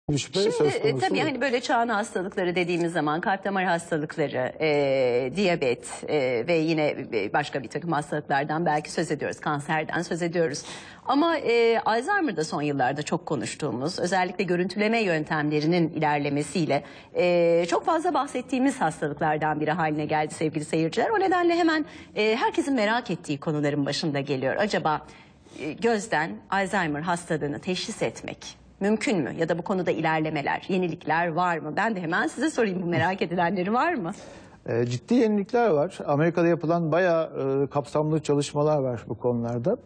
bir şüphe söz konusu Tabii değil. hani böyle çağın hastalıkları dediğimiz zaman kalp damar hastalıkları, diyabet ve yine başka bir takım hastalıklardan belki söz ediyoruz. Kanserden söz ediyoruz. Ama Alzheimer'da son yıllarda çok konuştuğumuz, özellikle görüntüleme yöntemlerinin ilerlemesiyle çok fazla bahsettiğimiz hastalıklardan biri haline geldi sevgili seyirciler. O nedenle hemen herkesin merak ettiği konuların başında geliyor. Acaba gözden Alzheimer hastalığını teşhis etmek mümkün mü? Ya da bu konuda ilerlemeler, yenilikler var mı? Ben de hemen size sorayım, bu merak edilenleri var mı? Ciddi yenilikler var. Amerika'da yapılan bayağı kapsamlı çalışmalar var bu konularda.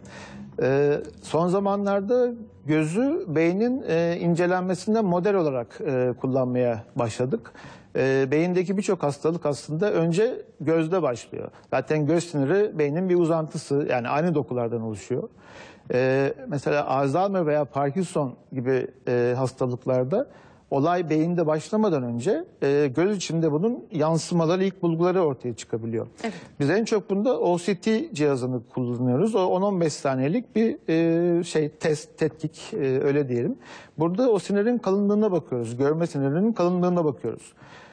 Son zamanlarda gözü beynin incelenmesinde model olarak kullanmaya başladık. Beyindeki birçok hastalık aslında önce gözde başlıyor. Zaten göz siniri beynin bir uzantısı, yani aynı dokulardan oluşuyor. Mesela Alzheimer veya Parkinson gibi hastalıklarda olay beyinde başlamadan önce göz içinde bunun yansımaları, ilk bulguları ortaya çıkabiliyor. Evet. Biz en çok bunda OCT cihazını kullanıyoruz. O 10-15 saniyelik bir test, tetkik öyle diyelim. Burada o sinirin kalınlığına bakıyoruz. Görme sinirinin kalınlığına bakıyoruz.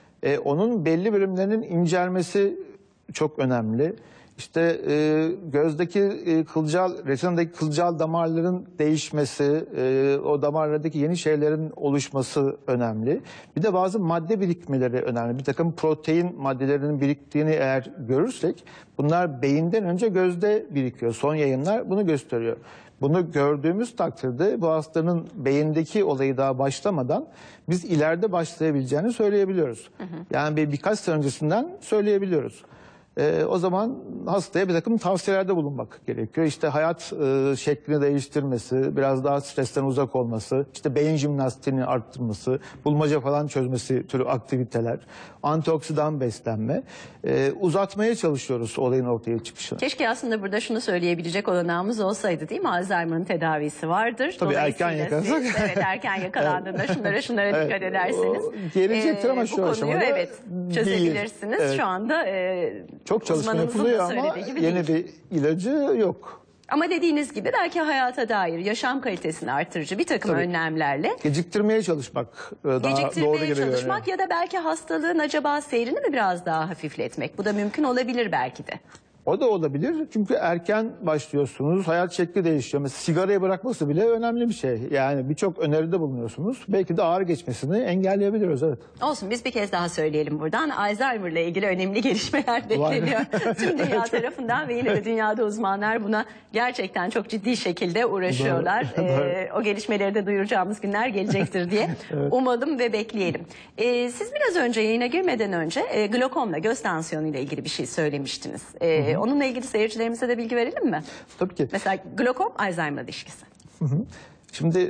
Onun belli bölümlerinin incelmesi çok önemli. İşte gözdeki retinadaki kılcal damarların değişmesi, o damarlardaki yeni şeylerin oluşması önemli. Bir de bazı madde birikmeleri önemli. Bir takım protein maddelerinin biriktiğini eğer görürsek, bunlar beyinden önce gözde birikiyor. Son yayınlar bunu gösteriyor. Bunu gördüğümüz takdirde bu hastanın beyindeki olayı daha başlamadan biz ileride başlayabileceğini söyleyebiliyoruz. Yani birkaç sene öncesinden söyleyebiliyoruz. O zaman hastaya bir takım tavsiyelerde bulunmak gerekiyor. İşte hayat şeklini değiştirmesi, biraz daha stresten uzak olması, işte beyin jimnastiğini arttırması, bulmaca falan çözmesi türü aktiviteler, antioksidan beslenme. Uzatmaya çalışıyoruz olayın ortaya çıkışını. Keşke aslında burada şunu söyleyebilecek olanağımız olsaydı, değil mi? Alzheimer'ın tedavisi vardır. Tabii erken yakalansak. Evet, erken yakalandığında şunlara dikkat edersiniz. Gelecektir ama şu aşamada evet, çözebilirsiniz. Evet. Şu anda çok çalışma yapılıyor ama yeni bir ilacı yok. Ama dediğiniz gibi belki hayata dair, yaşam kalitesini artırıcı bir takım önlemlerle geciktirmeye çalışmak daha doğru gibi görünüyor. Ya da belki hastalığın acaba seyrini mi biraz daha hafifletmek? Bu da mümkün olabilir belki de. O da olabilir çünkü erken başlıyorsunuz, hayat şekli değişiyor. Mesela sigarayı bırakması bile önemli bir şey. Yani birçok öneride bulunuyorsunuz. Belki de ağrı geçmesini engelleyebiliyoruz, evet. Olsun, biz bir kez daha söyleyelim buradan. Alzheimer ile ilgili önemli gelişmeler bekleniyor. Tüm dünya tarafından ve yine de dünyada uzmanlar buna gerçekten çok ciddi şekilde uğraşıyorlar. O gelişmeleri de duyuracağımız günler gelecektir diye umalım ve bekleyelim. Siz biraz önce, yayına girmeden önce glokomla, göz tansiyonu ile ilgili bir şey söylemiştiniz. Onunla ilgili seyircilerimize de bilgi verelim mi? Tabii ki. Mesela glokom, Alzheimer ilişkisi. Şimdi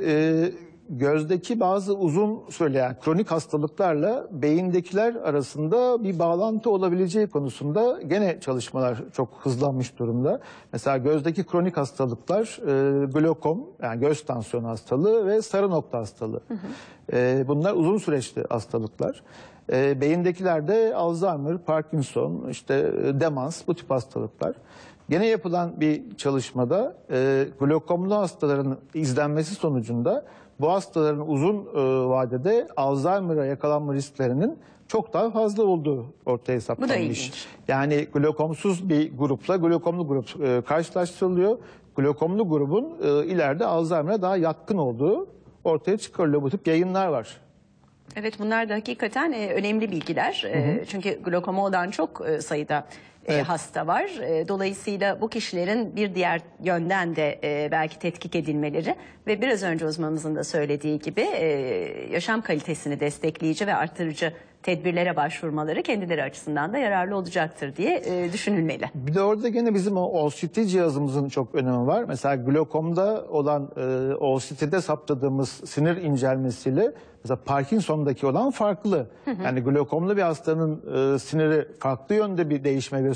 gözdeki bazı uzun süre kronik hastalıklarla beyindekiler arasında bir bağlantı olabileceği konusunda gene çalışmalar çok hızlanmış durumda. Mesela gözdeki kronik hastalıklar glokom, yani göz tansiyonu hastalığı ve sarı nokta hastalığı. Bunlar uzun süreçli hastalıklar. Beyindekilerde Alzheimer, Parkinson, işte demans, bu tip hastalıklar. Gene yapılan bir çalışmada glokomlu hastaların izlenmesi sonucunda bu hastaların uzun vadede Alzheimer'a yakalanma risklerinin çok daha fazla olduğu ortaya saptanmış. Bu da ilginç. Yani glokomsuz bir grupla glokomlu grup karşılaştırılıyor. Glokomlu grubun ileride Alzheimer'a daha yatkın olduğu ortaya çıkarılıyor. Bu tip yayınlar var. Evet, bunlar da hakikaten önemli bilgiler. Çünkü glokoma olan çok sayıda hasta var. Dolayısıyla bu kişilerin bir diğer yönden de belki tetkik edilmeleri ve biraz önce uzmanımızın da söylediği gibi yaşam kalitesini destekleyici ve artırıcı tedbirlere başvurmaları kendileri açısından da yararlı olacaktır diye düşünülmeli. Bir de orada gene bizim o OCT cihazımızın çok önemi var. Mesela glokomda olan OCT'de saptadığımız sinir incelmesiyle mesela Parkinson'daki olan farklı. Yani glokomlu bir hastanın siniri farklı yönde bir değişme gösteriyor.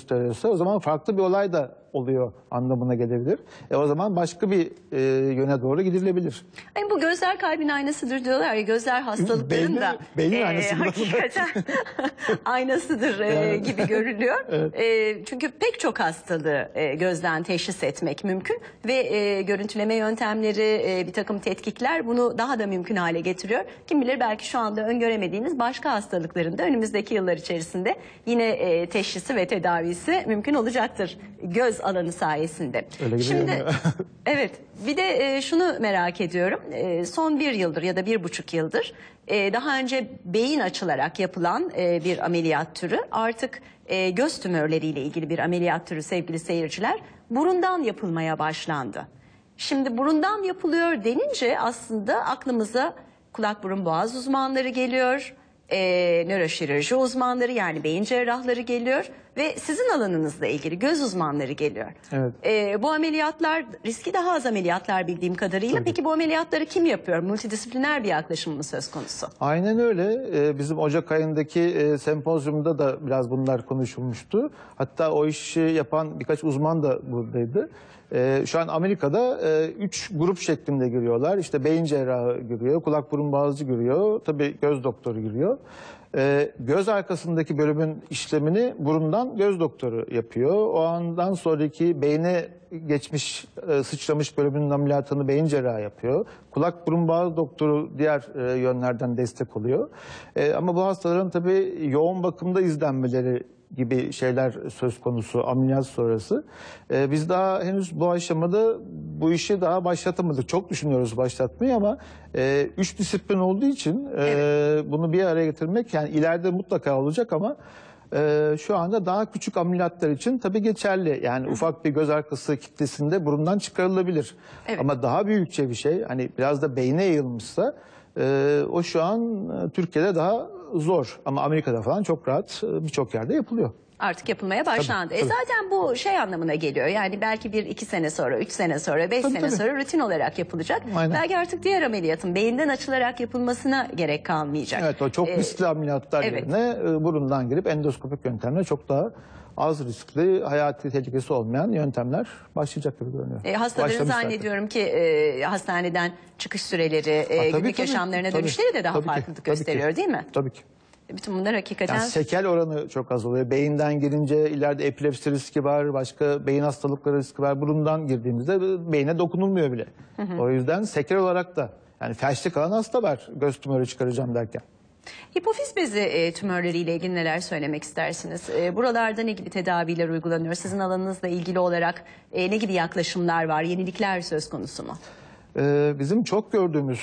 gösteriyorsa o zaman farklı bir olay da oluyor anlamına gelebilir. O zaman başka bir yöne doğru gidilebilir. Yani bu gözler kalbin aynasıdır diyorlar ya, gözler hastalıkların da beynin aynası hakikaten aynasıdır gibi görülüyor. Evet. Çünkü pek çok hastalığı gözden teşhis etmek mümkün ve görüntüleme yöntemleri, bir takım tetkikler bunu daha da mümkün hale getiriyor. Kim bilir belki şu anda öngöremediğimiz başka hastalıkların da önümüzdeki yıllar içerisinde yine teşhisi ve tedavisi mümkün olacaktır göz alanı sayesinde. Öyle gibi. Şimdi evet, bir de şunu merak ediyorum. Son 1 yıldır ya da 1,5 yıldır daha önce beyin açılarak yapılan bir ameliyat türü, artık göz tümörleriyle ilgili bir ameliyat türü sevgili seyirciler, burundan yapılmaya başlandı. Şimdi burundan yapılıyor denince aslında aklımıza kulak burun boğaz uzmanları geliyor, nöroşirurji uzmanları yani beyin cerrahları geliyor ve sizin alanınızla ilgili göz uzmanları geliyor. Evet. Bu ameliyatlar riski daha az ameliyatlar bildiğim kadarıyla. Tabii. Peki bu ameliyatları kim yapıyor? Multidisipliner bir yaklaşım mı söz konusu? Aynen öyle. Bizim Ocak ayındaki sempozyumda da biraz bunlar konuşulmuştu. Hatta o işi yapan birkaç uzman da buradaydı. Şu an Amerika'da 3 grup şeklinde giriyorlar. İşte beyin cerrahı giriyor, kulak burun boğazcı giriyor, tabii göz doktoru giriyor. Göz arkasındaki bölümün işlemini burundan göz doktoru yapıyor. O andan sonraki beyne geçmiş, sıçramış bölümünün ameliyatını beyin cerrahı yapıyor. Kulak burun boğaz doktoru diğer yönlerden destek oluyor. Ama bu hastaların tabii yoğun bakımda izlenmeleri gibi şeyler söz konusu ameliyat sonrası. Biz daha henüz bu aşamada bu işi daha başlatamadık. Çok düşünüyoruz başlatmayı ama 3 disiplin olduğu için bunu bir araya getirmek yani ileride mutlaka olacak ama şu anda daha küçük ameliyatlar için tabii geçerli. Yani ufak bir göz arkası kitlesinde burundan çıkarılabilir. Evet. Ama daha büyükçe bir şey hani biraz da beyne yayılmışsa o şu an Türkiye'de daha zor ama Amerika'da falan çok rahat birçok yerde yapılıyor. Artık yapılmaya başlandı. Tabii, tabii. Zaten bu şey anlamına geliyor. Yani belki 1-2 sene sonra, 3 sene sonra, 5 Tabii, sene tabii. sonra rutin olarak yapılacak. Aynen. Belki artık diğer ameliyatın beyinden açılarak yapılmasına gerek kalmayacak. Evet, o çok riskli ameliyatlar evet. yerine burundan girip endoskopik yöntemle çok daha az riskli, hayati tehlikesi olmayan yöntemler başlayacak gibi görünüyor. Hastaların Başlamış zannediyorum ki hastaneden çıkış süreleri, zaten. günlük yaşamlarına tabii, dönüşleri de daha tabii ki, farklılık tabii ki. gösteriyor değil mi? Tabii ki. Bütün bunlar hakikaten... Yani sekel oranı çok az oluyor. Beyinden girince ileride epilepsi riski var, başka beyin hastalıkları riski var. Burundan girdiğimizde beyne dokunulmuyor bile. O yüzden sekel olarak da yani felçli kalan hasta var göz tümörü çıkaracağım derken. Hipofiz bezi tümörleriyle ilgili neler söylemek istersiniz? Buralarda ne gibi tedaviler uygulanıyor? Sizin alanınızla ilgili olarak ne gibi yaklaşımlar var? Yenilikler söz konusu mu? Bizim çok gördüğümüz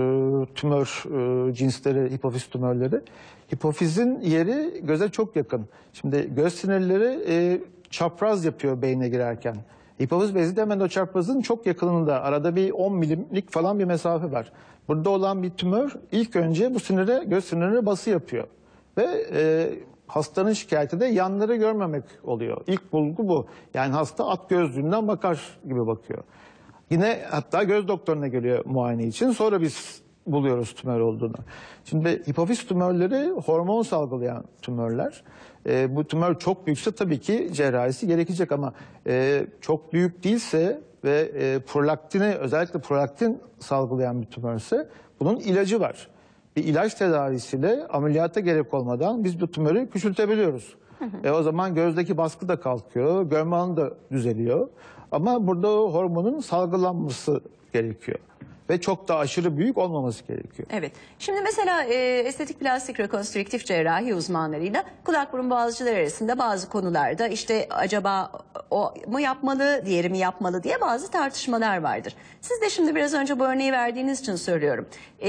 tümör cinsleri, hipofiz tümörleri. Hipofizin yeri göze çok yakın. Şimdi göz sinirleri çapraz yapıyor beyne girerken. Hipofiz bezi de hemen o çaprazın çok yakınında. Arada bir 10 milimlik falan bir mesafe var. Burada olan bir tümör ilk önce bu sinire, göz sinirine bası yapıyor. Ve hastanın şikayeti de yanları görmemek oluyor. İlk bulgu bu. Yani hasta at gözlüğünden bakar gibi bakıyor. Yine hatta göz doktoruna geliyor muayene için. Sonra biz buluyoruz tümör olduğunu. Şimdi hipofiz tümörleri hormon salgılayan tümörler. Bu tümör çok büyükse tabii ki cerrahisi gerekecek ama çok büyük değilse ve prolaktini özellikle prolaktin salgılayan bir tümörse bunun ilacı var. Bir ilaç tedavisiyle ameliyata gerek olmadan biz bu tümörü küçültebiliyoruz. O zaman gözdeki baskı da kalkıyor, görme alanı da düzeliyor. Ama burada o hormonun salgılanması gerekiyor. Ve çok da aşırı büyük olmaması gerekiyor. Evet. Şimdi mesela estetik plastik rekonstrüktif cerrahi uzmanlarıyla kulak burun boğazcılar arasında bazı konularda işte acaba o mu yapmalı, diğeri mi yapmalı diye bazı tartışmalar vardır. Siz de şimdi biraz önce bu örneği verdiğiniz için söylüyorum.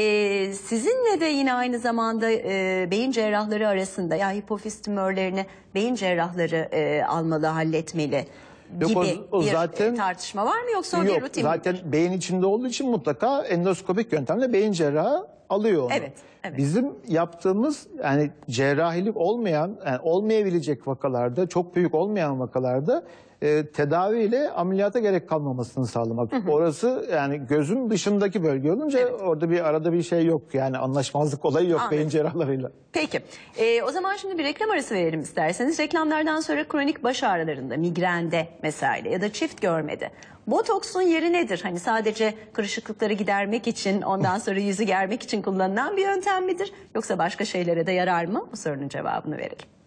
Sizinle de yine aynı zamanda beyin cerrahları arasında ya hipofiz tümörlerini beyin cerrahları almalı, halletmeli gibi o bir zaten, tartışma var mı yoksa o bir yok, rutin zaten midir? beyin içinde olduğu için mutlaka endoskopik yöntemle beyin cerrahı alıyor onu. Evet, evet. Bizim yaptığımız yani cerrahilik olmayan, yani olmayabilecek vakalarda, çok büyük olmayan vakalarda tedaviyle ameliyata gerek kalmamasını sağlamak. Orası yani gözün dışındaki bölge olunca orada bir arada bir şey yok. Yani anlaşmazlık olayı yok Anladım. beyin cerrahlarıyla. Peki. O zaman şimdi bir reklam arası verelim isterseniz. Reklamlardan sonra kronik baş ağrılarında, migrende mesela ya da çift görmede botoksun yeri nedir? Hani sadece kırışıklıkları gidermek için, ondan sonra yüzü germek için kullanılan bir yöntem midir? Yoksa başka şeylere de yarar mı? Bu sorunun cevabını verelim.